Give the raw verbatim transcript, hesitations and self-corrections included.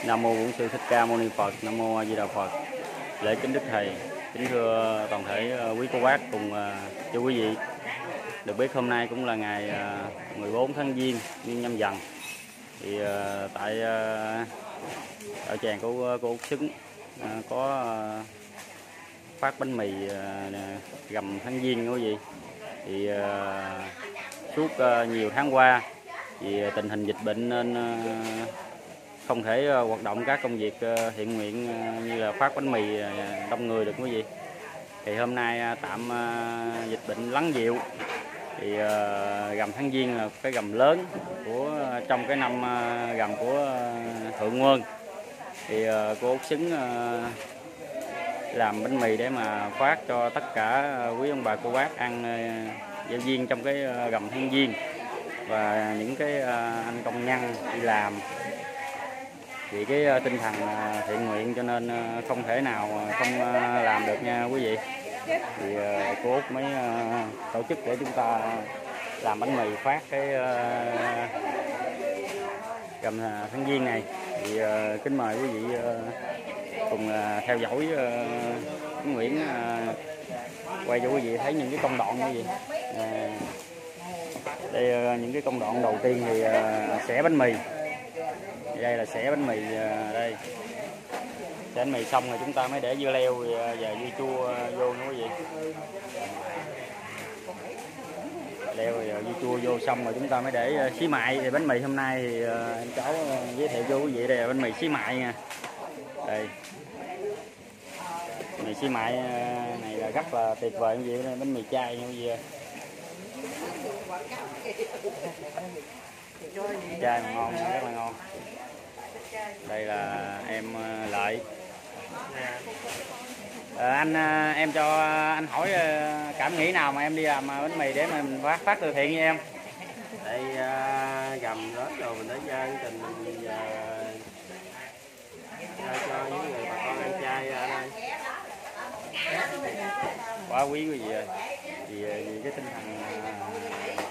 Nam mô Bổn Sư Thích Ca Mâu Ni Phật. Nam mô A Di Đà Phật. Lễ kính đức thầy, kính thưa toàn thể quý cô bác cùng cho quý vị được biết, hôm nay cũng là ngày mười bốn tháng Giêng, Nguyên Nhâm Dần. Thì tại ở tràng của cô Út Xứng có phát bánh mì gầm tháng Giêng quý vị. Thì suốt nhiều tháng qua vì tình hình dịch bệnh nên không thể hoạt động các công việc thiện nguyện như là phát bánh mì đông người được quý vị. Thì hôm nay tạm dịch bệnh lắng dịu, thì gầm tháng Giêng là cái gầm lớn của trong cái năm gầm của Thượng Nguồn. Thì cô Út Xứng làm bánh mì để mà phát cho tất cả quý ông bà cô bác ăn giao duyên trong cái gầm tháng Giêng, và những cái anh công nhân đi làm. Vì cái tinh thần thiện nguyện cho nên không thể nào không làm được nha quý vị. Thì cô Út mới tổ chức để chúng ta làm bánh mì phát cái gầm tháng Giêng này. Thì kính mời quý vị cùng theo dõi Nguyễn, quay cho quý vị thấy những cái công đoạn như vậy. Đây những cái công đoạn đầu tiên thì xẻ bánh mì. Đây là xẻ bánh mì, đây xẻ bánh mì xong rồi chúng ta mới để dưa leo và dưa chua vô nữa quý vị. Leo và dưa chua vô xong rồi chúng ta mới để xí mại. Thì bánh mì hôm nay thì em cháu giới thiệu cho quý vị, đây là bánh mì xí mại nha. Đây mì xí mại này là rất là tuyệt vời quý vị, bánh mì chay nha quý vị. Chay mà ngon, rất là ngon. Đây là em Lợi. À, anh em cho anh hỏi cảm nghĩ nào mà em đi làm bánh mì để mà mình phát phát từ thiện với em? Đây gầm Tết rồi mình để chơi tình mình giờ cho những người bà con ăn chay ở đây. Quá quý quý vị ơi. Vì, vì cái tinh thần